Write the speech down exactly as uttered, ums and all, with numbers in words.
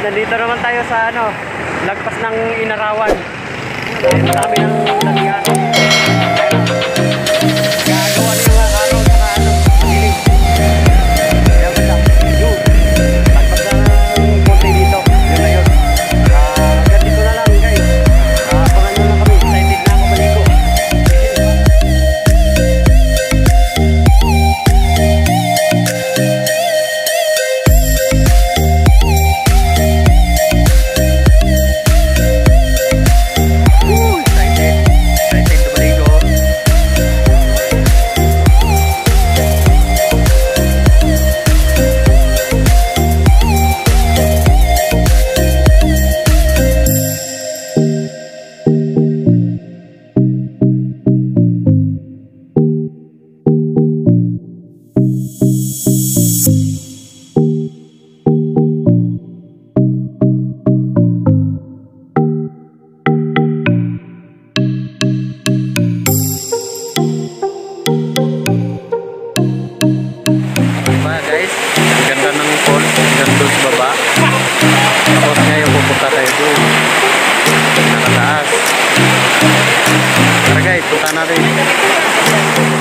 nandito naman tayo sa ano, lagpas ng Inarawan. Marami ng laging araw. Gagawa niyo mga araw sa ano, piling. Kaya ba lang, yun. Lagpas na ng konti dito. Yun na yun. Uh, hanggang dito na lang guys. Uh, abangan nyo lang kami. Excited na ako maligo. Tapos ngayon pupunta tayo doon nakataas. Tara guys, punta natin.